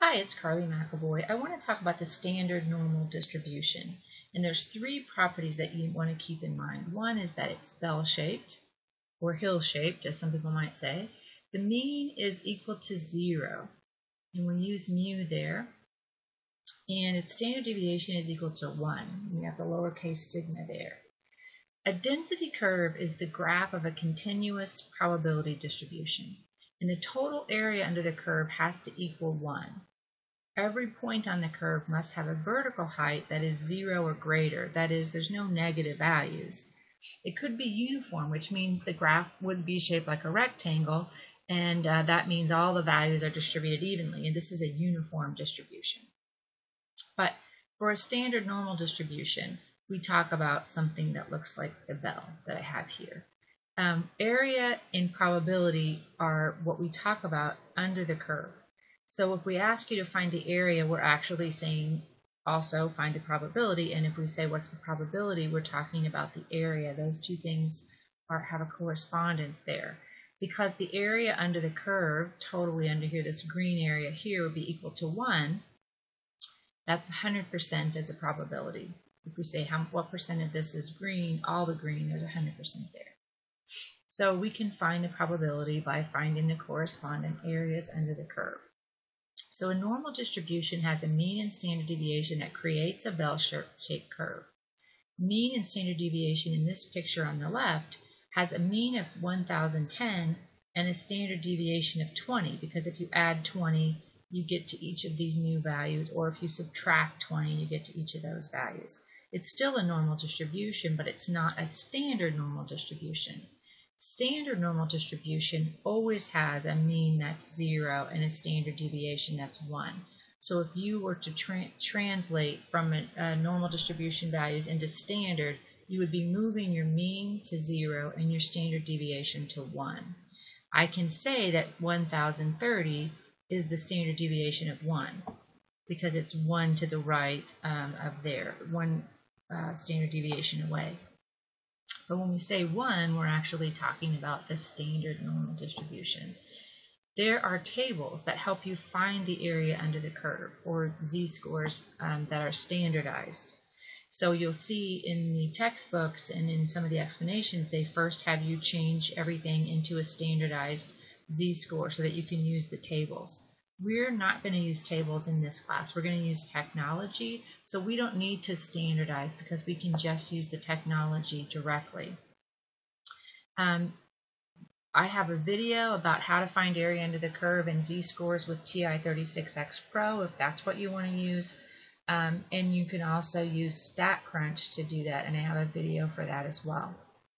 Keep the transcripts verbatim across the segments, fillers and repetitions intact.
Hi, it's Carly McAvoy. I want to talk about the standard normal distribution. And there's three properties that you want to keep in mind. One is that it's bell-shaped, or hill-shaped, as some people might say. The mean is equal to zero, and we use mu there. And its standard deviation is equal to one. We have the lowercase sigma there. A density curve is the graph of a continuous probability distribution, and the total area under the curve has to equal one. Every point on the curve must have a vertical height that is zero or greater. That is, there's no negative values. It could be uniform, which means the graph would be shaped like a rectangle, and uh, that means all the values are distributed evenly, and this is a uniform distribution. But for a standard normal distribution, we talk about something that looks like the bell that I have here. Um, area and probability are what we talk about under the curve. So if we ask you to find the area, we're actually saying also find the probability. And if we say what's the probability, we're talking about the area. Those two things are, have a correspondence there. Because the area under the curve, totally under here, this green area here would be equal to one, that's one hundred percent as a probability. If we say how, what percent of this is green, all the green, there's one hundred percent there. So we can find the probability by finding the corresponding areas under the curve. So a normal distribution has a mean and standard deviation that creates a bell-shaped curve. Mean and standard deviation in this picture on the left has a mean of one thousand ten and a standard deviation of twenty, because if you add twenty, you get to each of these new values, or if you subtract twenty, you get to each of those values. It's still a normal distribution, but it's not a standard normal distribution. Standard normal distribution always has a mean that's zero and a standard deviation that's one. So if you were to tra translate from a, a normal distribution values into standard, you would be moving your mean to zero and your standard deviation to one. I can say that one thousand thirty is the standard deviation of one because it's one to the right um, of there, one uh, standard deviation away. But when we say one, we're actually talking about the standard normal distribution. There are tables that help you find the area under the curve, or z-scores um, that are standardized. So you'll see in the textbooks and in some of the explanations, they first have you change everything into a standardized z-score so that you can use the tables. We're not going to use tables in this class. We're going to use technology, so we don't need to standardize because we can just use the technology directly. Um, I have a video about how to find area under the curve and z-scores with T I thirty-six X Pro if that's what you want to use. Um, and you can also use StatCrunch to do that, and I have a video for that as well.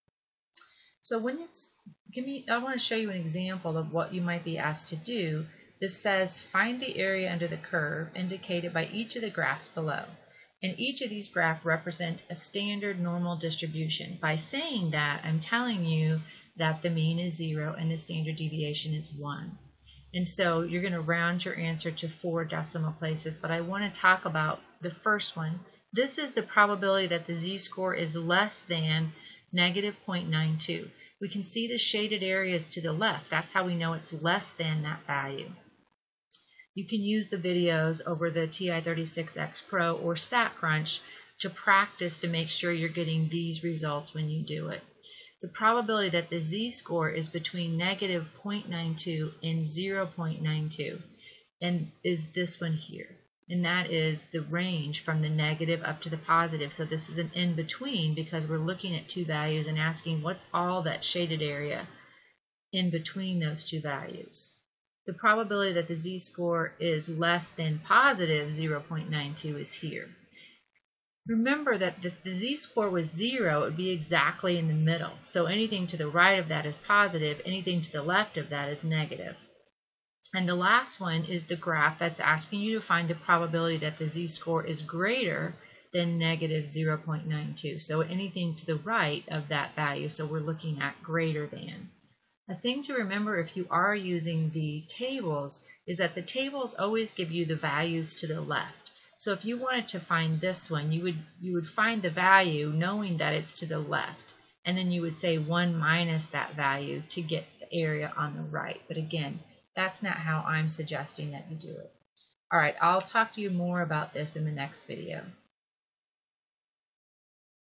So when it's, give me, I want to show you an example of what you might be asked to do. This says find the area under the curve indicated by each of the graphs below. And each of these graphs represent a standard normal distribution. By saying that, I'm telling you that the mean is zero and the standard deviation is one. And so you're going to round your answer to four decimal places, but I want to talk about the first one. This is the probability that the z-score is less than negative zero point nine two. We can see the shaded areas to the left. That's how we know it's less than that value. You can use the videos over the T I thirty-six X Pro or StatCrunch to practice to make sure you're getting these results when you do it. The probability that the z-score is between negative zero point nine two and zero point nine two, and is this one here. And that is the range from the negative up to the positive. So this is an in-between because we're looking at two values and asking what's all that shaded area in between those two values. The probability that the z-score is less than positive zero point nine two is here. Remember that if the z-score was zero, it would be exactly in the middle. So anything to the right of that is positive, anything to the left of that is negative. And the last one is the graph that's asking you to find the probability that the z-score is greater than negative zero point nine two. So anything to the right of that value, so we're looking at greater than. A thing to remember if you are using the tables is that the tables always give you the values to the left. So if you wanted to find this one, you would you would find the value knowing that it's to the left, and then you would say one minus that value to get the area on the right. But again, that's not how I'm suggesting that you do it. All right, I'll talk to you more about this in the next video.